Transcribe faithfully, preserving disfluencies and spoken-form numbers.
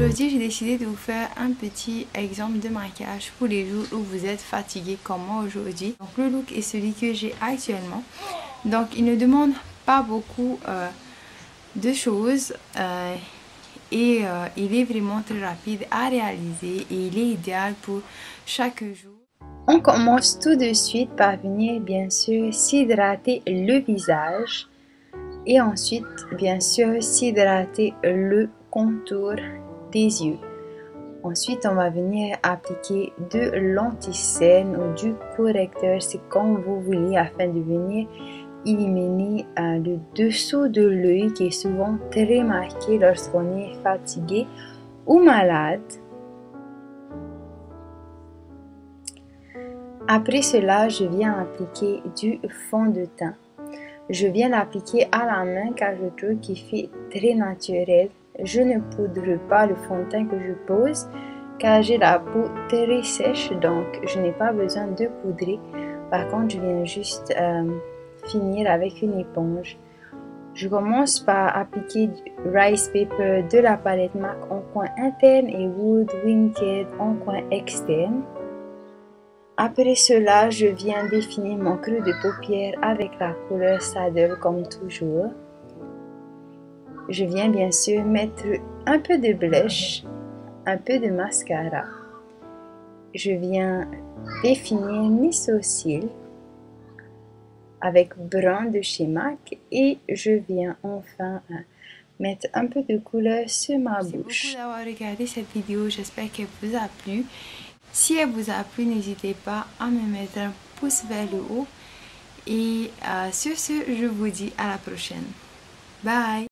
Aujourd'hui, j'ai décidé de vous faire un petit exemple de maquillage pour les jours où vous êtes fatigué comme moi aujourd'hui. Donc le look est celui que j'ai actuellement. Donc il ne demande pas beaucoup euh, de choses euh, et euh, il est vraiment très rapide à réaliser et il est idéal pour chaque jour. On commence tout de suite par venir bien sûr s'hydrater le visage et ensuite bien sûr s'hydrater le contour des yeux. Ensuite, on va venir appliquer de l'anti-cerne ou du correcteur, c'est comme vous voulez, afin de venir éliminer euh, le dessous de l'œil qui est souvent très marqué lorsqu'on est fatigué ou malade. Après cela, je viens appliquer du fond de teint. Je viens l'appliquer à la main car je trouve qu'il fait très naturel. Je ne poudre pas le fond de teint que je pose car j'ai la peau très sèche, donc je n'ai pas besoin de poudrer. Par contre, je viens juste euh, finir avec une éponge. Je commence par appliquer du Rice Paper de la palette M A C en coin interne et Wood Winked en coin externe. Après cela, je viens définir mon creux de paupière avec la couleur Saddle comme toujours. Je viens bien sûr mettre un peu de blush, un peu de mascara. Je viens définir mes sourcils avec brun de chez M A C et je viens enfin mettre un peu de couleur sur ma bouche. Merci beaucoup d'avoir regardé cette vidéo, j'espère qu'elle vous a plu. Si elle vous a plu, n'hésitez pas à me mettre un pouce vers le haut. Et euh, sur ce, je vous dis à la prochaine. Bye!